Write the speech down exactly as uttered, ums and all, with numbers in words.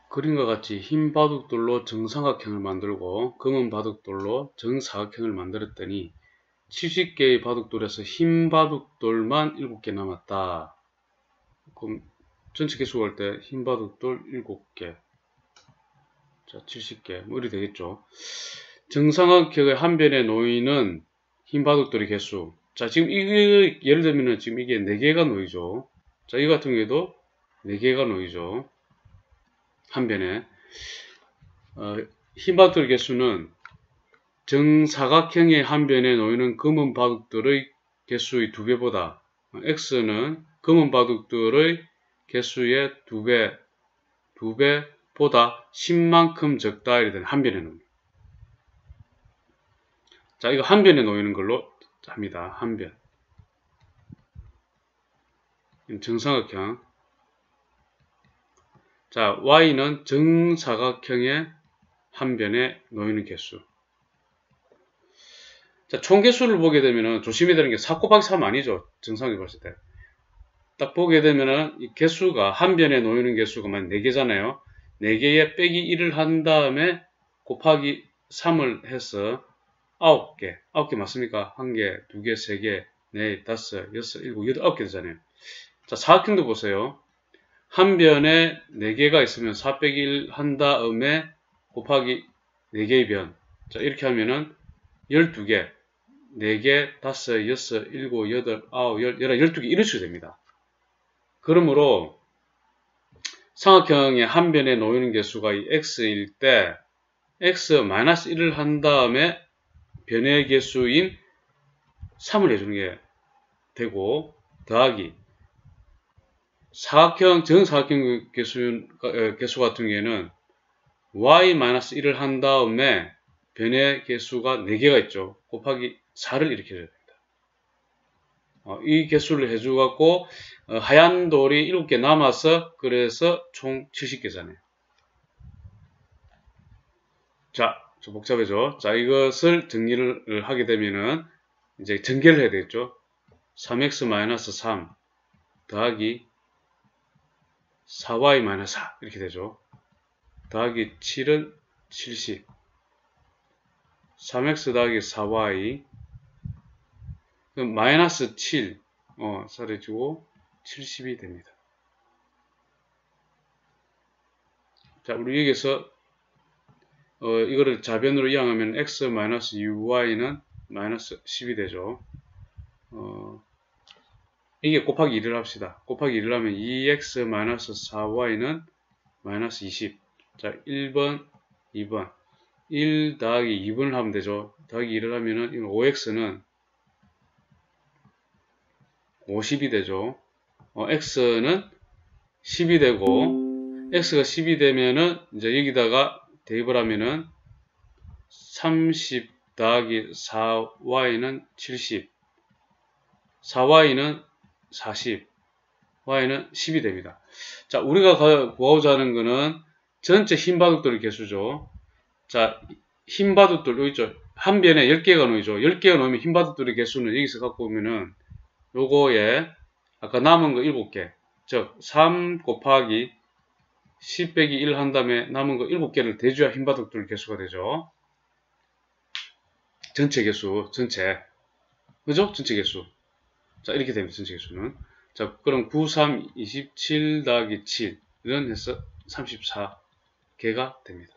그림과 같이 흰 바둑돌로 정삼각형을 만들고 검은 바둑돌로 정사각형을 만들었더니 칠십 개의 바둑돌에서 흰 바둑돌만 일곱 개 남았다. 그럼 전체 개수 할 때 흰 바둑돌 일곱 개, 자 칠십 개 뭐 이렇게 되겠죠. 정삼각형의 한 변에 놓이는 흰 바둑돌의 개수, 자 지금 이게 예를 들면 지금 이게 네 개가 놓이죠. 자 이 같은 경우에도 네 개가 놓이죠. 한 변에 어, 흰 바둑돌 개수는 정사각형의 한 변에 놓이는 검은 바둑돌의 개수의 두 배보다, x는 검은 바둑돌의 개수의 두 배, 두 배보다 십만큼 적다. 이렇게 한 변에 놓는. 자, 이거 한 변에 놓이는 걸로 합니다. 한 변. 정사각형. 자, y는 정사각형의 한 변에 놓이는 개수. 자, 총 개수를 보게 되면은 조심해야 되는 게 사 곱하기 삼 아니죠. 정상적으로 봤을 때. 딱 보게 되면은 이 개수가 한 변에 놓이는 개수가 만 네 개잖아요. 네 개에 빼기 일을 한 다음에 곱하기 삼을 해서 아홉 개. 아홉 개 맞습니까? 한 개, 두 개, 세 개, 네, 다섯, 여섯, 일곱, 여덟, 아홉 개 되잖아요. 자, 사각형도 보세요. 한 변에 네 개가 있으면 사 빼기 일 한 다음에 곱하기 네 개의 변. 자, 이렇게 하면은 열두 개, 네 개, 다섯, 여섯, 일곱, 여덟, 아홉, 열, 열한, 열두 개 이런 식으로 됩니다. 그러므로 삼각형의 한 변에 놓이는 개수가 이 x일 때 x 마이너스 일을 한 다음에 변의 개수인 삼을 해주는 게 되고, 더하기 사각형, 정사각형 개수, 개수 같은 경우에는 y 마이너스 일을 한 다음에 변의 개수가 네 개가 있죠. 곱하기 사를 이렇게 해줘야 됩니다. 어, 이 개수를 해주갖고 어, 하얀 돌이 일곱 개 남아서 그래서 총 칠십 개잖아요. 자, 좀 복잡해져. 자, 이것을 정리를 하게 되면은 이제 전개를 해야 되겠죠. 삼 엑스 마이너스 삼 더하기 사 와이 마이너스 사 이렇게 되죠. 더하기 칠은 칠십, 삼 엑스 더하기 사 와이, 그럼 마이너스 칠, 어, 사라지고 칠십이 됩니다. 자, 우리 여기서 어, 이거를 자변으로 이항하면 x 마이너스 유 와이는 마이너스 십이 되죠. 어, 이게 곱하기 일을 합시다. 곱하기 일을 하면 이 엑스 마이너스 사 와이는 마이너스 이십. 자, 일 번, 이 번. 일 더하기 이 번을 하면 되죠. 더하기 일을 하면은 오 엑스는 오십이 되죠. 어, x는 십이 되고, x가 십이 되면은 이제 여기다가 대입을 하면은 삼십 더하기 사 와이는 칠십, 사 와이는 사십, y는 십이 됩니다. 자, 우리가 구하고자 하는 거는 전체 흰 바둑돌의 개수죠. 자, 흰 바둑돌 여기 있죠. 한 변에 열 개가 놓이죠. 열 개가 놓이면 흰 바둑돌의 개수는 여기서 갖고 오면은 요거에 아까 남은 거 일곱 개, 즉 삼 곱하기 십 빼기 일 한 다음에 남은 거 일곱 개를 대줘야 흰 바둑돌 개수가 되죠. 전체 개수, 전체. 그죠? 전체 개수. 자, 이렇게 됩니다. 전체 개수는. 자, 그럼 구, 삼, 이십칠 더하기 칠 이런 해서 삼십사 개가 됩니다.